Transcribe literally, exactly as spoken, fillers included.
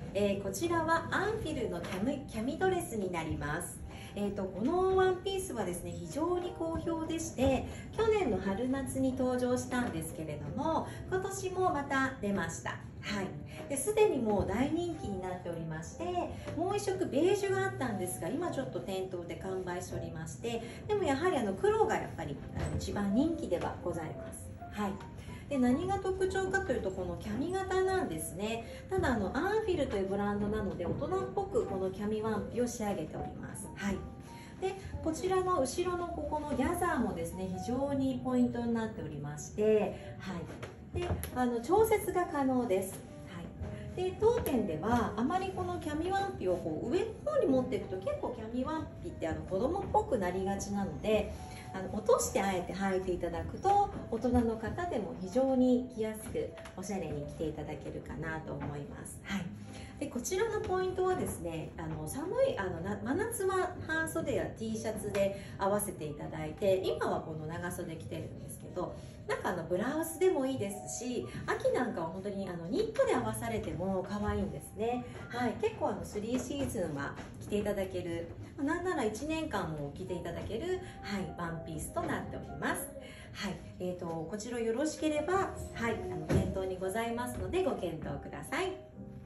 えー、こちらはアンフィルのキャミ、キャミドレスになります。えーと、このワンピースはですね、非常に好評でして、去年の春夏に登場したんですけれども、今年もまた出ました。はい、ですでにもう大人気になっておりまして、もう一色ベージュがあったんですが、今ちょっと店頭で完売しておりまして、でもやはりあの黒がやっぱり一番人気ではございます。はい、で何が特徴かというと、このキャミ型なんですね。ただあのアンフィルというブランドなので、大人っぽくこのキャミワンピを仕上げております。はい、でこちらの後ろのここのギャザーもですね、非常にポイントになっておりまして、はい、であの調節が可能です。はい、で当店ではあまりこのキャミワンピをこう上の方に持っていくと、結構キャミワンピってあの子供っぽくなりがちなので、あの落としてあえて履いていただくと、大人の方でも非常に着やすくおしゃれに着ていただけるかなと思います。はい、でこちらのポイントはですね、あの寒いあのな真夏は半袖や T シャツで合わせていただいて、今はこの長袖着てるんですけど、なんかあのブラウスでもいいですし、秋なんかは本当にあのニットで合わされても可愛いんですね。はい、結構あのスリーシーズンは着ていただける、なんならいちねんかんも着ていただける、はい、ワンピースとなっております。はい、えーとこちらよろしければ、はい、あの店頭にございますのでご検討ください。